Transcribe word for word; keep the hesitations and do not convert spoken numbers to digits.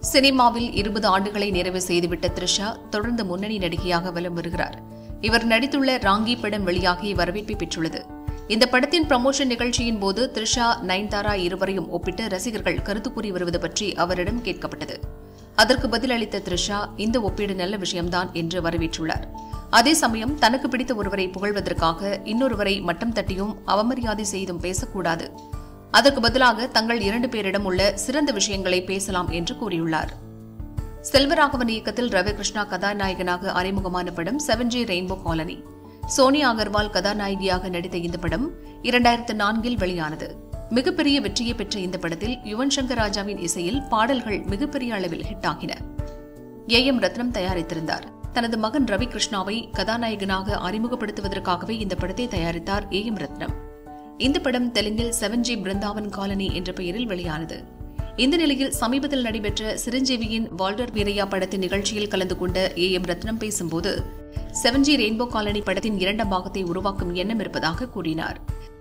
சினிமாவில் இருபது ஆண்டுகளை நிறைவு செய்துவிட்ட த்ரிஷா தொடர்ந்து முன்னணி நடிகையாக வலம் வருகிறார். இவர் நடித்துள்ள ராங்கி படம் வெளியாகி வரவேற்பை பெற்றுள்ளது. இந்த படத்தின் ப்ரமோஷன் நிகழ்ச்சியின் போது த்ரிஷா, நயன்தாரா இருவரையும் ஒப்பிட்டு ரசிகர்கள் கருத்து கூறி வருவது பற்றி அவரிடம் கேட்கப்பட்டது. அதற்கு பதிலளித்த த்ரிஷா, இந்த ஒப்பீடு நல்ல விஷயம்தான் என்று வரவேற்றுள்ளார். அதே சமயம் தனக்கு பிடித்த ஒருவரை புகழ்வதற்காக இன்னொருவரை மட்டம் தட்டியும் அவமரியாதை செய்தும் பேசக்கூடாது. அதற்கு பதிலாக தங்கள் இரண்டு பேரிடம் உள்ள சிறந்த விஷயங்களை பேசலாம் என்று கூறியுள்ளார். செல்வராகவன் இயக்கத்தில் ரவி கிருஷ்ணா கதாநாயகனாக அறிமுகமான படம் seven G rainbow colony. Sonia Agarwal கதாநாயகியாக நடித்த இந்த படம் இரண்டாயிரத்து நான்கில் வெளியானது. மிகப்பெரிய வெற்றியை பெற்ற இந்த படத்தில் யுவன் சங்கர் ராஜாவின் இசையில் பாடல்கள் மிகப்பெரிய அளவில் ஹிட் ஆகின. ஏ எம் ரத்னம் தயாரித்திருந்தார். தனது மகன் ரவி கிருஷ்ணாவை கதாநாயகனாக அறிமுகப்படுத்துவதற்காகவே இந்த படத்தை தயாரித்தார் ஏ எம் ரத்னம். இந்த படம் தெலுங்கில் செவன் ஜி பிருந்தாவன் காலனி என்ற பெயரில் வெளியானது. இந்த நிலையில் சமீபத்தில் நடைபெற்ற சிரஞ்சீவியின் வால்டர் வீரையா படத்தின் நிகழ்ச்சியில் கலந்து கொண்ட ஏ எம் ரத்னம் பேசும்போது செவன் ஜி ரெயின்போ காலனி படத்தின் இரண்டாம் பாகத்தை உருவாக்கும் எண்ணம் இருப்பதாக கூறினார்.